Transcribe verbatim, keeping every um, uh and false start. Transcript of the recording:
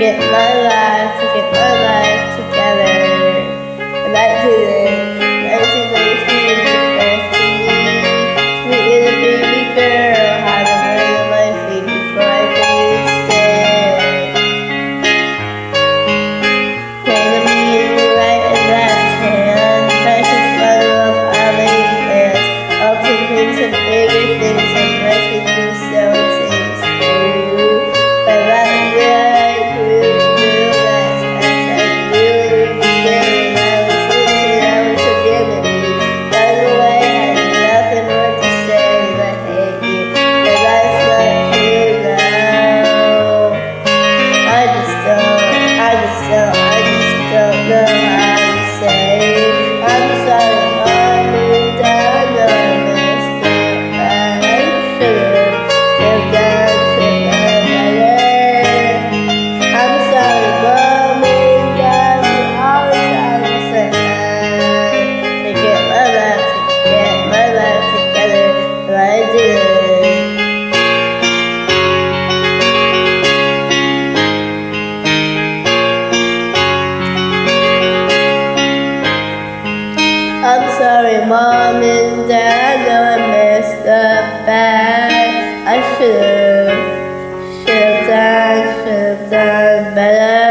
get my life, to get my life together. And I did it. nineteen ninety-three, first to me. Sweet little baby girl, had a word on my feet before I could even stand. Playing the music right and left hand. Precious mother of our lady lands. Up to dreams of bigger things and mercy through so things through. But that I grew through that as I really began and I was looking, I was forgiving me. Right away, I had nothing more to say but I hate you. But that's not true now. I just don't, I just don't, I just don't know how to say. I'm sorry, Mom and Dad, I know I messed up. I should've, should've done, should've done better. I'm sorry, Mom and Dad, for all the times I had to get my life, to get my life together, but I didn't. I'm sorry, Mom and Dad, I know I messed up bad. I should've, should've done, should've done better.